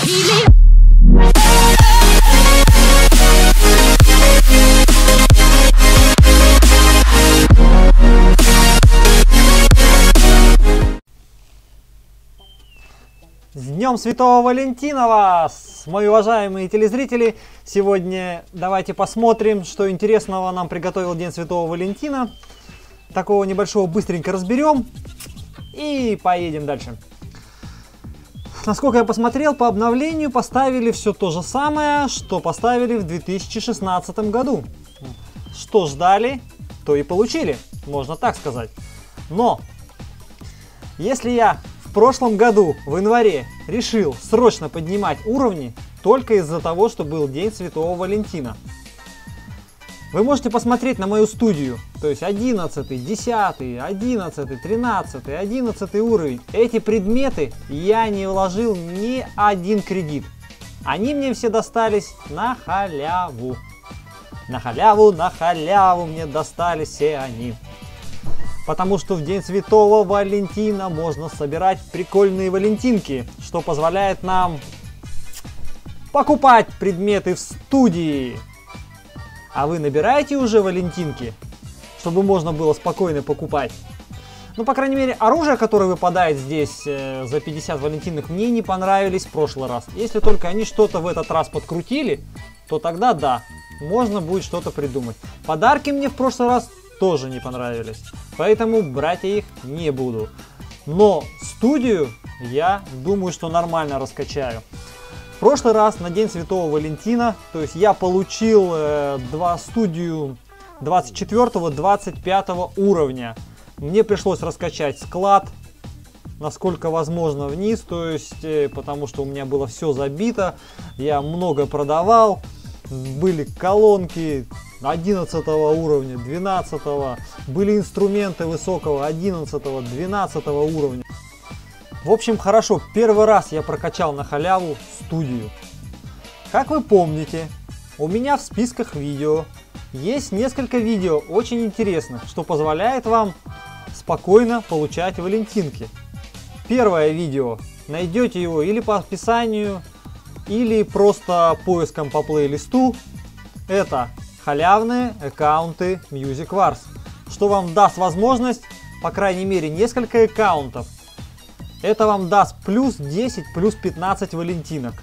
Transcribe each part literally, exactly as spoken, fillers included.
С Днем Святого Валентина вас, мои уважаемые телезрители! Сегодня давайте посмотрим, что интересного нам приготовил День Святого Валентина. Такого небольшого быстренько разберем и поедем дальше. Насколько я посмотрел, по обновлению поставили все то же самое, что поставили в две тысячи шестнадцатом году. Что ждали, то и получили, можно так сказать. Но, если я в прошлом году, в январе, решил срочно поднимать уровни только из-за того, что был День Святого Валентина. Вы можете посмотреть на мою студию, то есть одиннадцатый, десятый, одиннадцатый, тринадцатый, одиннадцатый уровень. Эти предметы я не вложил ни один кредит. Они мне все достались на халяву. На халяву, на халяву мне достались все они. Потому что в День Святого Валентина можно собирать прикольные валентинки, что позволяет нам покупать предметы в студии. А вы набираете уже валентинки, чтобы можно было спокойно покупать? Ну, по крайней мере, оружие, которое выпадает здесь э, за пятьдесят валентинок, мне не понравились в прошлый раз. Если только они что-то в этот раз подкрутили, то тогда да, можно будет что-то придумать. Подарки мне в прошлый раз тоже не понравились, поэтому брать я их не буду. Но студию я думаю, что нормально раскачаю. В прошлый раз на День Святого Валентина, то есть я получил э, два студию двадцать четвёртого — двадцать пятого уровня. Мне пришлось раскачать склад, насколько возможно, вниз, то есть э, потому что у меня было все забито, я много продавал, были колонки одиннадцатого уровня, двенадцатого, были инструменты высокого одиннадцатого, двенадцатого уровня. В общем, хорошо, первый раз я прокачал на халяву студию. Как вы помните, у меня в списках видео есть несколько видео очень интересных, что позволяет вам спокойно получать валентинки. Первое видео, найдете его или по описанию, или просто поиском по плейлисту. Это халявные аккаунты Music Wars, что вам даст возможность, по крайней мере, несколько аккаунтов. Это вам даст плюс десять, плюс пятнадцать валентинок.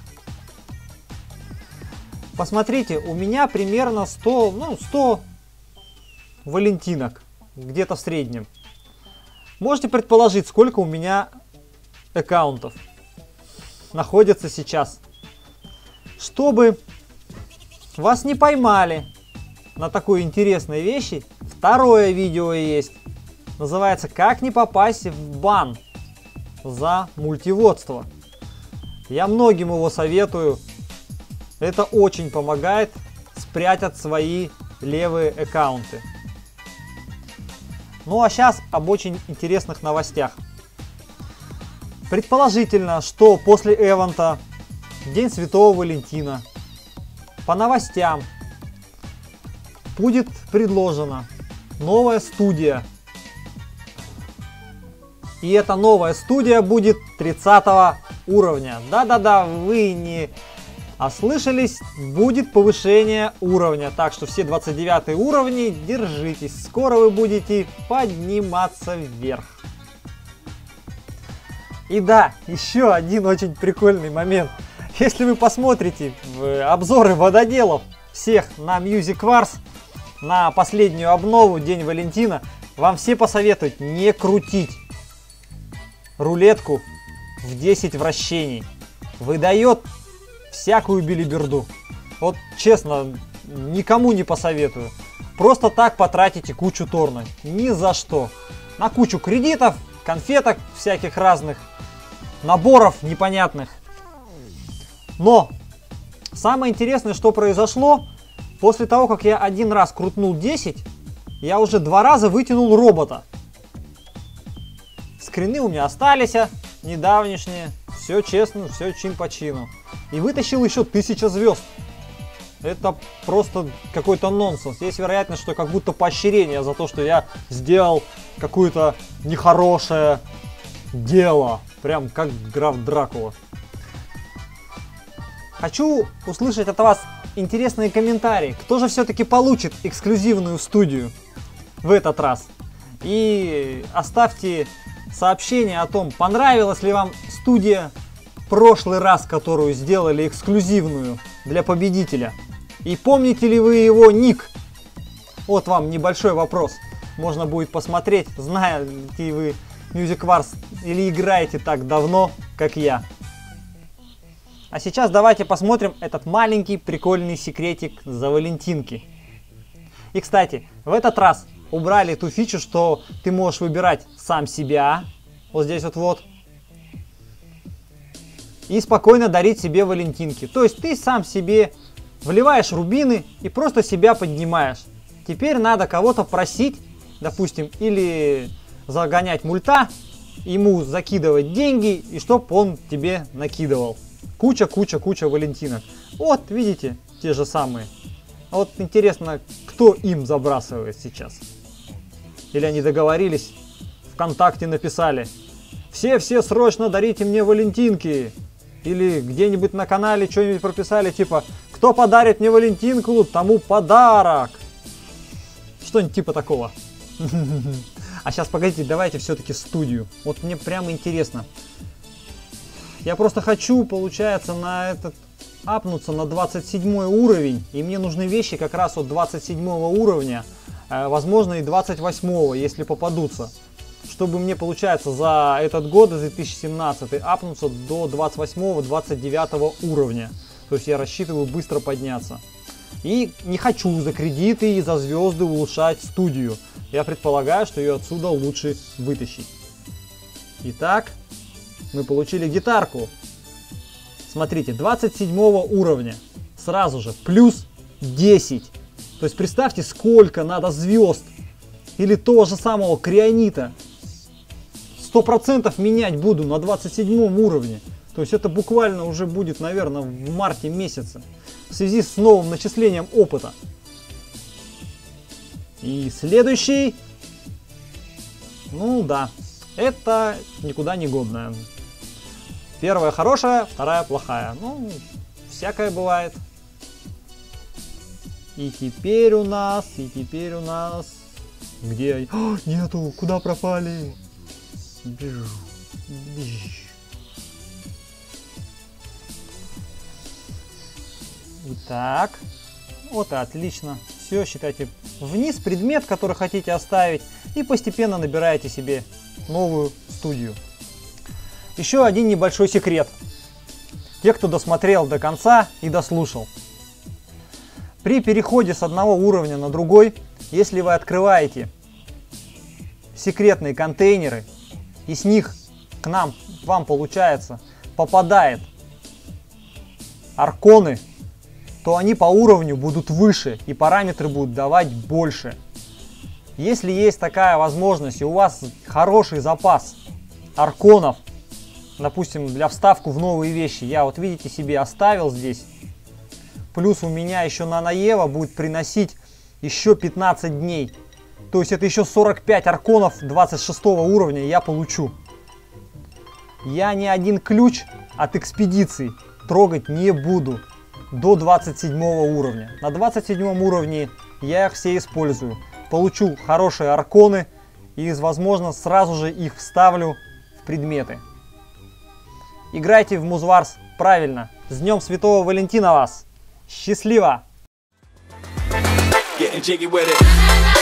Посмотрите, у меня примерно сто, ну, сто валентинок, где-то в среднем. Можете предположить, сколько у меня аккаунтов находится сейчас. Чтобы вас не поймали на такой интересной вещи, второе видео есть. Называется «Как не попасть в бан за мультиводство». Я многим его советую. Это очень помогает спрятать свои левые аккаунты. Ну а сейчас об очень интересных новостях. Предположительно, что после эвента День Святого Валентина по новостям будет предложена новая студия. И эта новая студия будет тридцатого уровня. Да-да-да, вы не ослышались, будет повышение уровня. Так что все двадцать девятые уровни, держитесь, скоро вы будете подниматься вверх. И да, еще один очень прикольный момент. Если вы посмотрите в обзоры вододелов всех на Music Wars, на последнюю обнову День Валентина, вам все посоветуют не крутить рулетку в десять вращений. Выдает всякую билиберду. Вот честно, никому не посоветую. Просто так потратите кучу торна. Ни за что. На кучу кредитов, конфеток всяких разных, наборов непонятных. Но самое интересное, что произошло, после того, как я один раз крутнул десять, я уже два раза вытянул робота. Скрины у меня остались, недавнешние, все честно, все чин по чину. И вытащил еще тысяча звезд. Это просто какой-то нонсенс. Есть вероятность, что как будто поощрение за то, что я сделал какое-то нехорошее дело. Прям как граф Дракула. Хочу услышать от вас интересные комментарии. Кто же все-таки получит эксклюзивную студию в этот раз? И оставьте сообщение о том, понравилась ли вам студия в прошлый раз, которую сделали эксклюзивную для победителя. И помните ли вы его ник? Вот вам небольшой вопрос. Можно будет посмотреть, знаете вы Music Wars или играете так давно, как я. А сейчас давайте посмотрим этот маленький прикольный секретик за валентинки. И, кстати, в этот раз убрали ту фичу, что ты можешь выбирать сам себя, вот здесь вот вот, и спокойно дарить себе валентинки. То есть ты сам себе вливаешь рубины и просто себя поднимаешь. Теперь надо кого-то просить, допустим, или загонять мульта, ему закидывать деньги, и чтоб он тебе накидывал. Куча, куча, куча валентинок. Вот, видите, те же самые. А вот интересно, кто им забрасывает сейчас? Или они договорились, ВКонтакте написали: все-все срочно дарите мне валентинки. Или где-нибудь на канале что-нибудь прописали, типа: кто подарит мне валентинку, тому подарок. Что-нибудь типа такого. А сейчас, погодите, давайте все-таки студию. Вот мне прямо интересно. Я просто хочу, получается, на этот апнуться на двадцать седьмой уровень. И мне нужны вещи как раз от двадцать седьмого уровня. Э, возможно, и двадцать восьмого, если попадутся. Чтобы мне, получается, за этот год, две тысячи семнадцатый, апнуться до двадцать восьмого — двадцать девятого уровня. То есть я рассчитываю быстро подняться. И не хочу за кредиты и за звезды улучшать студию. Я предполагаю, что ее отсюда лучше вытащить. Итак, мы получили гитарку. Смотрите, двадцать седьмого уровня. Сразу же плюс десять. То есть представьте, сколько надо звезд. Или того же самого крионита. сто процентов менять буду на двадцать седьмом уровне. То есть это буквально уже будет, наверное, в марте месяце. В связи с новым начислением опыта. И следующий. Ну да. Это никуда не годное. Первая хорошая, вторая плохая. Ну, всякое бывает. И теперь у нас, и теперь у нас... Где? О, нету! Куда пропали? Итак, вот и отлично. Все, считайте, вниз предмет, который хотите оставить, и постепенно набираете себе новую студию. Еще один небольшой секрет. Те, кто досмотрел до конца и дослушал. При переходе с одного уровня на другой, если вы открываете секретные контейнеры, и с них к нам, к вам, получается, попадает арконы, то они по уровню будут выше и параметры будут давать больше. Если есть такая возможность и у вас хороший запас арконов, допустим, для вставку в новые вещи, я вот, видите, себе оставил здесь, плюс у меня еще Нано Ева будет приносить еще пятнадцать дней, то есть это еще сорок пять арконов двадцать шестого уровня я получу. Я ни один ключ от экспедиции трогать не буду до двадцать седьмого уровня. На двадцать седьмом уровне я их все использую. Получу хорошие арконы и, возможно, сразу же их вставлю в предметы. Играйте в Музварс правильно. С Днем Святого Валентина вас! Счастливо!